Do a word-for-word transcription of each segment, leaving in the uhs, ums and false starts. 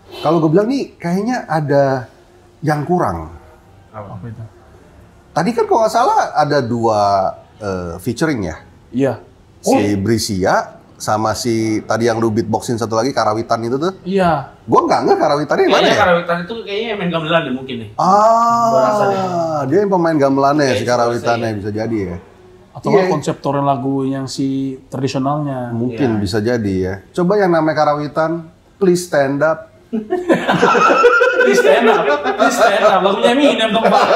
Kalau gue bilang nih, kayaknya ada yang kurang. Apa itu? Tadi kan kalau nggak salah ada dua uh, featuring ya? Iya. Si oh. Brisia sama si tadi yang lu beatboxin satu lagi Karawitan itu tuh. Iya. Gua nggak nggak Karawitannya mana ya? Karawitan itu kayaknya main gamelan deh mungkin nih. Ah, dia yang pemain gamelannya si Karawitannya bisa jadi ya. Atau yeah. konseptor lagu yang si tradisionalnya. Mungkin yeah. bisa jadi ya. Coba yang namanya Karawitan, please stand up. Please stand up, please stand up. Lagunya Eminem dong Pak.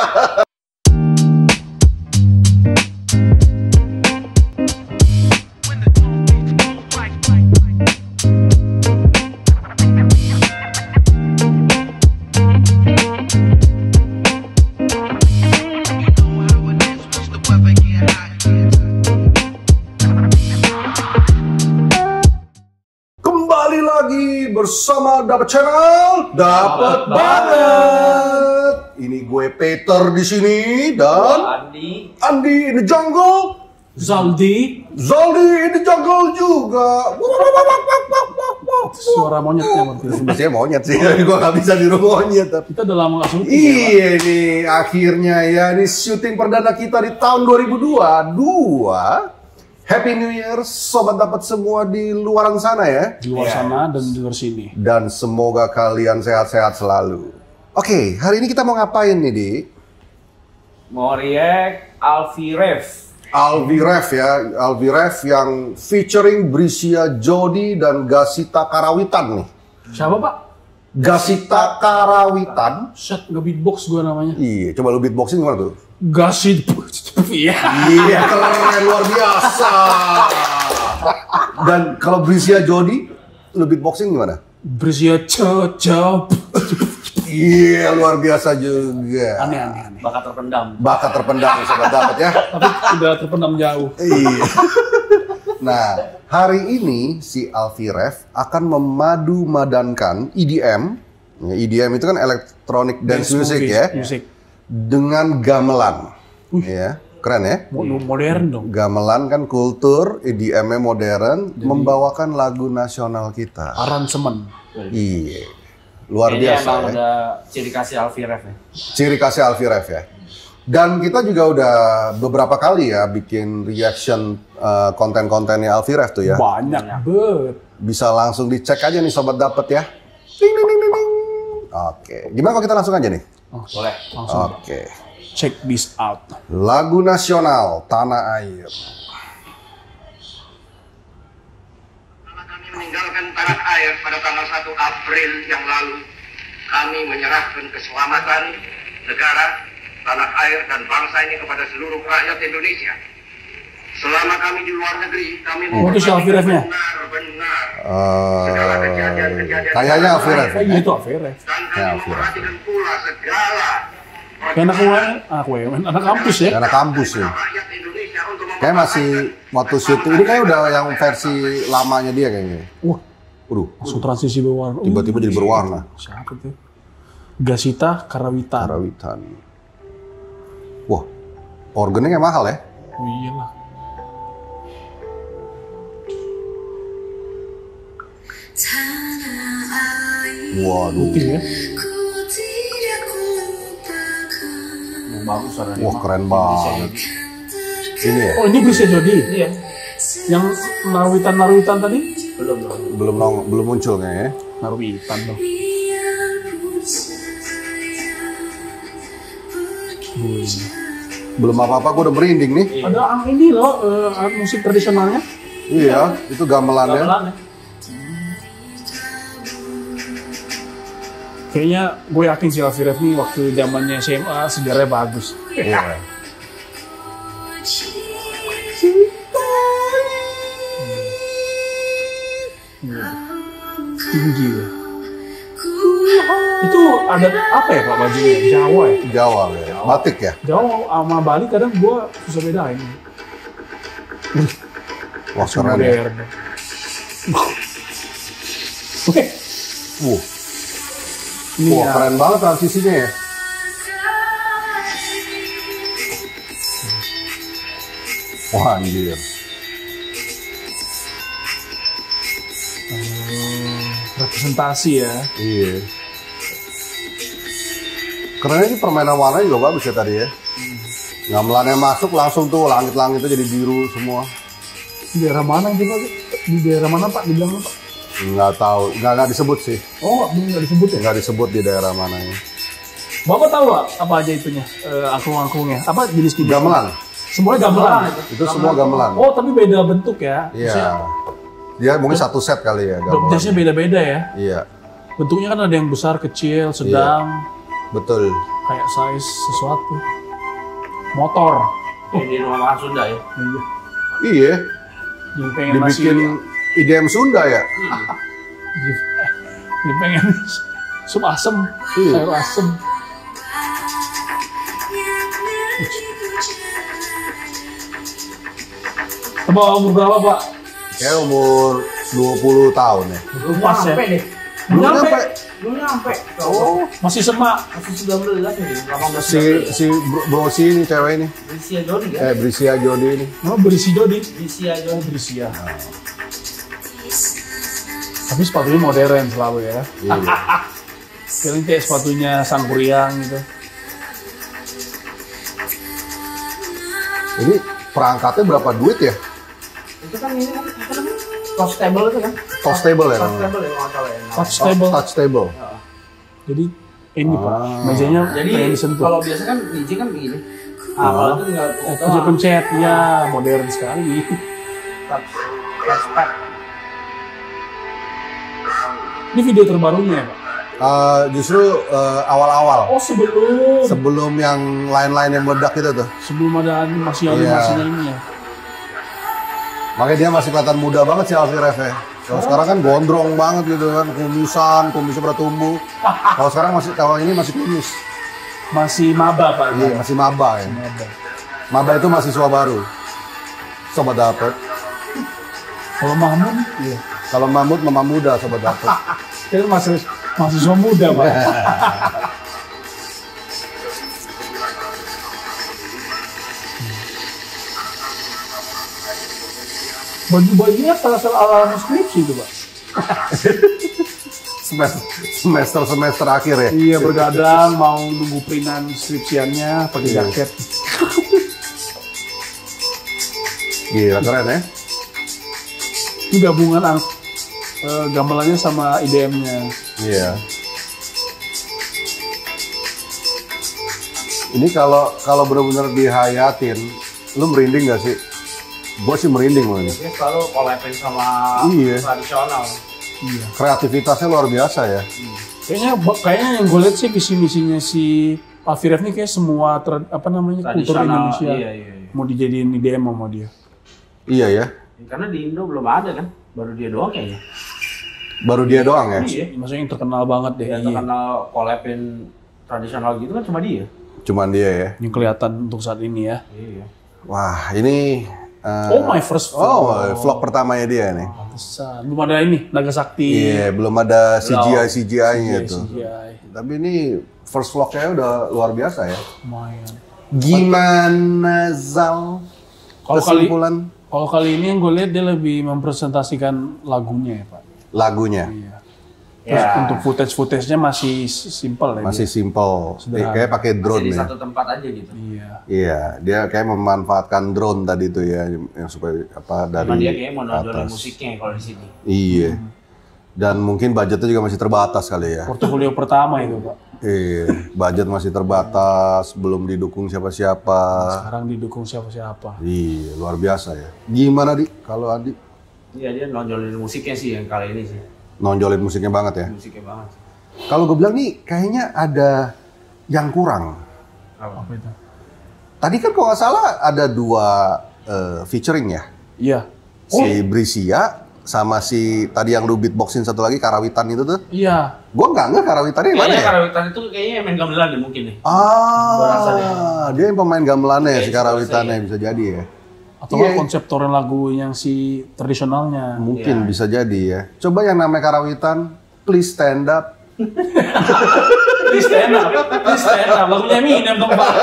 Bersama Dapat Channel, Dapat banget. Ini gue Peter di sini dan Andi, Andi in the jungle, Zaldi, Zaldi in the jungle juga. Suara monyetnya berarti. Biasanya monyet sih, gue nggak bisa niru monyet. Tapi kita udah lama nggak syuting. Iya ya, nih, akhirnya ya ini syuting perdana kita di tahun dua ribu dua puluh dua. Happy New Year, sobat dapat semua di luaran sana ya. Di luar yeah. sana dan di luar sini. Dan semoga kalian sehat-sehat selalu. Oke, okay, hari ini kita mau ngapain nih, Di? Mau react Alfie Rev. Alfie Rev ya, Alfie Rev yang featuring Brisia Jody dan Gasita Karawitan nih. Siapa Pak? Gasita Karawitan. Set, nggak beatbox gue namanya. Iya, coba lu beatboxing gimana tuh? Gasit, iya. Iya, keren, luar biasa. Dan kalau Brisia Jody, lu beatboxing gimana? Brisia cocok. Iya, luar biasa juga. Aneh, aneh, aneh. Bakat terpendam. Bakat terpendam, sobat dapat ya. Tapi udah terpendam jauh. Iya. Nah, hari ini si Alfie Rev akan memadu-madankan E D M. E D M itu kan electronic dance, dance music ya. Music. Dengan gamelan. Uh. Ya, keren ya? Modern dong. Gamelan kan kultur, E D M-nya modern, jadi, membawakan lagu nasional kita. Aransemen. Iya. Luar kayaknya biasa emang ya. Udah ciri khasnya Alfie Rev ya. Ciri khasnya Alfie Rev ya. Dan kita juga udah beberapa kali ya bikin reaction uh, konten-kontennya Alfie Rev tuh ya. Banyak banget. Bisa langsung dicek aja nih sobat dapat ya. Ding, ding, ding, ding. Oke, gimana kalau kita langsung aja nih? Oh, boleh, langsung. Oke. Check this out. Lagu nasional Tanah Air. Kami meninggalkan tanah air pada tanggal satu April yang lalu. Kami menyerahkan keselamatan negara, tanah air dan bangsa ini kepada seluruh rakyat Indonesia. Selama kami di luar negeri, kami oh, itu si Alfie Rev-nya? benar-benar uh, segala kejadian-kejadian kayaknya Alfie Rev. Iya itu Alfie Rev. Dan kami ya, memperhatikan pula segala anak U M N, anak U M N, anak kampus ya? Anak kampus ya. Kayak masih waktu syuting ini kayak udah yang versi lamanya dia kayaknya. Wah, waduh, langsung transisi berwarna. Tiba-tiba jadi berwarna. Siapa tuh? Gasita Karawitan. Karawitan. Wah, organnya kayak mahal ya? Oh iyalah. Waduh. Ya? Bagus suaranya. Wah, keren banget. Ini ya? Oh, ini Brisia Jody? Iya. Yang Narwitan-Narwitan tadi? Belum, belum. Belum nong, belum muncul kayaknya. Narwitan dong. Hmm. Belum apa-apa, gue udah merinding nih. Iya. Ada ang ini loh, uh, musik tradisionalnya. Iya, itu gamelannya. Gamelannya. Kayaknya gue yakin si Alfie Rev nih waktu zamannya S M A sejarahnya bagus. Iya. Tinggi ya. Itu ada apa ya Pak bajunya? Jawa ya? Jawa ya. Batik ya? Jawa sama Bali kadang gue susah bedain. Wah, keren ya. Oke. Wuh. Ini Wah, ya. keren banget transisinya ya. Wah, anjir. Hmm. Representasi ya. Iya. Karena ini permainan warnanya juga bagus ya tadi ya. Gamelannya masuk langsung tuh langit-langitnya jadi biru semua. Di daerah mana sih Pak? Di daerah mana Pak? Dibilang Pak? Nggak tahu, nggak, nggak disebut sih. Oh, nggak disebut ya? Nggak disebut di daerah mananya. Bapak tahu Pak, apa aja itunya? Eh, angklung-angklungnya? Apa jenis jenis? Gamelan. Semuanya gamelan. Itu semua gamelan. Oh, tapi beda bentuk ya? Iya. Dia mungkin satu set kali ya gamelan. Biasanya beda-beda ya? Iya. Bentuknya kan ada yang besar, kecil, sedang. Betul. Kayak size sesuatu. Motor. Kayak di rumah makan Sunda ya. Iya. Iya. Yang pengen Dibikin masih, I D M Sunda ya. dia pengen sup asem, Iya. sayur asem. Bapak umur berapa Pak? Kayak umur dua puluh tahun ya. Belum Pas ya? nyampe deh. Belum nyampe. Belum nyampe. Oh, masih semak. Masih sembilan belas nih, delapan belas. Si si bro, bro si ini cewek ini. Brisia Jody kan? Eh Brisia Jody ini. Oh, berisi Jody. Brisia Oh, Jody. berisi ya. Tapi sepatunya modern selalu ya. Iya. Paling kayak sepatunya Sangkuriang gitu. Ini perangkatnya berapa duit ya? Itu kan ini kan apa namanya? Touch table itu kan? Touch table ya Touch namanya? table ya kalau nggak salah ya. namanya. Touch Oh, table. touch table. Jadi ini Pak, Ah. mejanya Jadi pengen disentuh. kalau biasa kan D J kan begini. Ah, kalau itu tinggal Oh, pencet-pencet, ya modern sekali. touch touchpad. Ini video terbarunya ya Pak? Eh, justru eh, awal-awal Oh sebelum, sebelum yang lain-lain yang meledak itu tuh. sebelum ada animasi Iya. animasinya ini ya. Makanya dia masih kelihatan muda banget sih Alfie Rev ya. Kalau sekarang kan gondrong banget gitu kan, kumisan, kumisnya pada tumbuh. Kalau sekarang masih, kalau ini masih kumis. Masih maba Pak. Iya, masih maba ya. Maba. Maba itu mahasiswa baru. Sobat dapet. Kalau Mahmud, iya. Kalau Mahmud, mama muda sobat dapet. Kita masih mahasiswa muda Pak. Baju-bajunya salah-salah ala skripsi itu Pak. semester semester semester akhir ya. Iya bergadang mau nunggu printan skripsiannya pakai Iya. jaket. Gila keren ya. Ini gabungan ang- eh, gamelannya sama I D M-nya. Iya. Ini kalau kalau benar-benar dihayatin, lu merinding gak sih? Gue sih merinding loh ini. Dia selalu collabin sama Iya. tradisional. Iya. Kreativitasnya luar biasa ya. Kayaknya kayaknya yang gue lihat sih visi misinya si Alfie Rev nih kayak semua tra- apa namanya kultur Tradisional, Indonesia iya, iya, iya. mau dijadiin I D M sama dia. Iya ya. Karena di Indo belum ada kan, baru dia doang kayaknya. Baru dia doang ya. Iya. Maksudnya yang terkenal banget deh. Yang Iya. terkenal collabin tradisional gitu kan cuma dia. Cuman dia ya. Yang kelihatan untuk saat ini ya. Iya. Wah ini. eh, Oh my first vlog. Oh vlog pertamanya dia nih. Pantesan. Belum ada ini Naga Sakti. Iya belum ada C G I C G I-nya Iya, tuh. C G I. Tapi ini first vlognya udah luar biasa ya. Lumayan. Gimana Zal? Kalau kali Kesimpulan kalau kali ini yang gue lihat dia lebih mempresentasikan lagunya ya Pak. lagunya Iya. Terus Ya. untuk footage-footage-nya masih s- simple ya. masih dia. simple. Sederhana. Kayak pakai drone Jadi ya. satu tempat aja gitu. Iya. Iya, dia kayak memanfaatkan drone tadi tuh ya, yang supaya apa dari Cuman dia kayaknya mau nonjolin atas. musiknya kalau di sini. Iya. Dan mungkin budgetnya juga masih terbatas kali ya. Portofolio pertama itu Pak. Iya, budget masih terbatas, belum didukung siapa-siapa. Sekarang didukung siapa-siapa. Iya, luar biasa ya. Gimana Di? Kalau Adi Iya dia nonjolin musiknya sih yang kali ini sih. nonjolin musiknya banget ya. Musiknya banget. Kalau gue bilang nih, kayaknya ada yang kurang. Apa? Apa itu? Tadi kan kalau nggak salah ada dua eh, featuring ya. Iya. Si Brisia sama si tadi yang lu beatboxin satu lagi Karawitan itu tuh. Iya. Gue nggak nggak Karawitannya yang mana Kayaknya ya? Karawitan itu kayaknya main gamelan deh mungkin nih. Gua rasa deh. Ah, dia yang pemain gamelannya ya, si Iya, Karawitannya bisa bisa jadi ya. Atau Iya. konseptoran lagu yang si tradisionalnya. Mungkin Iya. bisa jadi ya. Coba yang namanya Karawitan, please stand up. Please stand up. Please stand up. Lagunya Eminem dong Pak.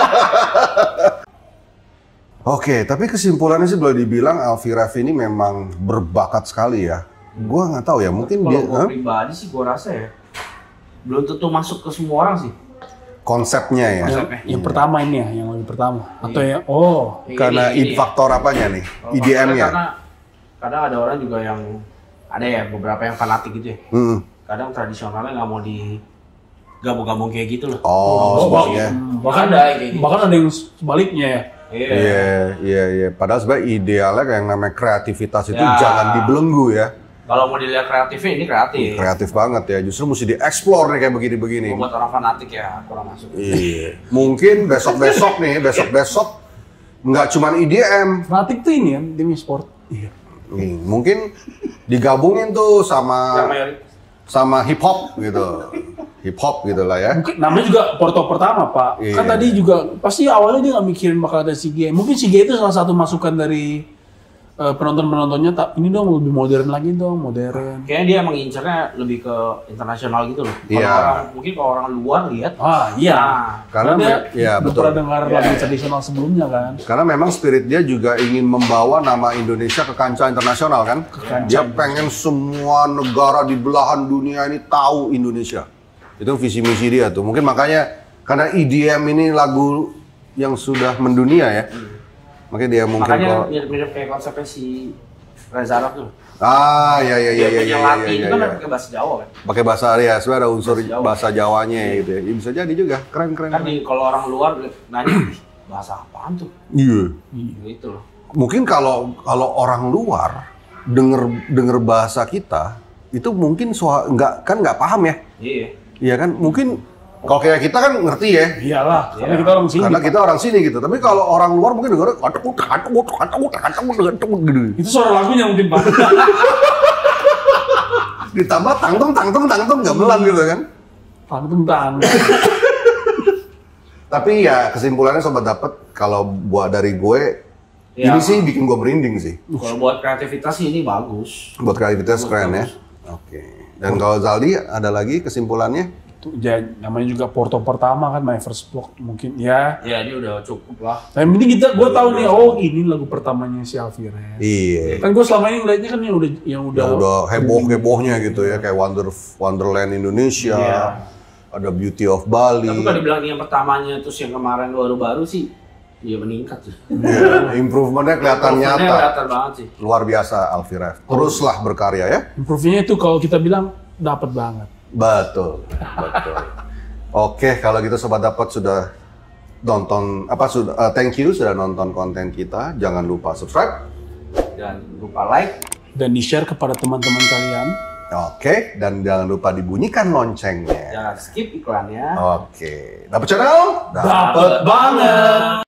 Oke, tapi kesimpulannya sih boleh dibilang Alfie Rev ini memang berbakat sekali ya. Gua nggak tahu ya, mungkin Kalau dia gue huh? pribadi sih gue rasa ya belum tentu masuk ke semua orang sih. konsepnya ya. Yang, Konsepnya. yang pertama ini ya, yang lebih pertama. Atau ya, oh, Ini- Karena ini- in faktor apanya nih? Kalau I D M-nya. Karena kadang ada orang juga yang ada ya beberapa yang fanatik gitu ya. Hmm. Kadang tradisionalnya nggak mau di gabung-gabung kayak gitu loh. Oh, maksudnya. hmm, bahkan Ada yang kayak gitu. bahkan ada yang sebaliknya ya. Iya. Iya, iya, iya. Padahal sebenarnya idealnya kayak yang namanya kreativitas itu Ya. jangan dibelenggu ya. Kalau mau dilihat kreatifnya ini kreatif. Kreatif banget ya. Justru mesti dieksplor nih kayak begini-begini. Buat orang fanatik ya kurang masuk. Iya. Mungkin besok-besok nih, besok-besok nggak cuma I D M. Fanatik tuh ini ya, tim sport. Iya. Nih, mungkin digabungin tuh sama mayoritas. sama hip hop gitu. Hip hop gitu lah ya. Mungkin namanya juga Porto pertama, Pak. Iya. Kan tadi juga pasti awalnya dia nggak mikirin bakal ada SEA Games. Mungkin SEA Games itu salah satu masukan dari eh, penonton-penontonnya. Tak, ini dong lebih modern lagi dong, modern. Kayaknya dia emang incernya lebih ke internasional gitu loh. Kalau Iya. orang mungkin kalau orang luar lihat, Ah iya. nah, Karena dia me- ya, belum betul. pernah dengar Iya, lagu iya. tradisional sebelumnya kan. Karena memang spirit dia juga ingin membawa nama Indonesia ke kancah internasional kan. kancah Dia pengen semua negara di belahan dunia ini tahu Indonesia. Itu visi misi dia tuh. Mungkin makanya karena I D M ini lagu yang sudah mendunia ya. Makanya dia mungkin makanya kalau mirip-mirip kayak konsepnya si Reza Arab tuh. ah ya ya ya Dia ya punya ya Latin ya, itu ya, kan ya. pakai bahasa Jawa kan. Pakai bahasa ya, sebenarnya ada unsur Bahasa Jawa. bahasa Jawanya gitu ya. Ya, bisa jadi juga. Keren keren. Kan keren. di, kalau orang luar nanya "Ih, bahasa apaan tuh? Iya. Gitu loh. Mungkin kalau kalau orang luar denger denger bahasa kita itu mungkin soal nggak kan nggak paham ya. Iya. Iya kan, mungkin kalau kayak kita kan ngerti ya, Iyalah, karena Iya. kita orang sini. karena Pak. kita orang sini gitu. Tapi kalau orang luar mungkin dengar katuk katuk katuk katuk katuk gitu. Itu suara lagunya mungkin, Pak. Ditambah tangtung tangtung tangtung gamelan gitu kan. Tangtung tang. Tapi ya kesimpulannya sobat dapet kalau buat dari gue Ya. ini sih bikin gue merinding sih. Kalau buat kreativitas sih ini bagus. Buat kreativitas Bagus, keren ya. bagus. Oke. Dan kalau Zaldi ada lagi kesimpulannya? Itu ya, namanya juga Porto pertama kan, my first block mungkin ya. Ya ini udah cukup lah. Tapi yang penting kita, gue tahu nih, oh ini lagu pertamanya si Alvarez. Iya. Kan gue selama ini ngeliatnya kan yang udah yang udah, Yang udah heboh-hebohnya gitu ya, kayak Wonder Wonderland Indonesia, Iya. ada Beauty of Bali. Tapi kalau dibilang yang pertamanya terus yang kemarin baru-baru sih, ya meningkat sih. Iya, improvementnya kelihatan Improvementnya nyata, kelihatan banget sih. luar biasa Alvarez. Teruslah berkarya ya. improve-nya itu kalau kita bilang dapat banget. Betul, betul. Oke, kalau gitu sobat dapat sudah nonton apa sudah uh, thank you sudah nonton konten kita. Jangan lupa subscribe. Dan lupa like. Dan di-share kepada teman-teman kalian. Oke, dan jangan lupa dibunyikan loncengnya. Jangan skip iklannya. Oke, dapat channel? Dapat banget.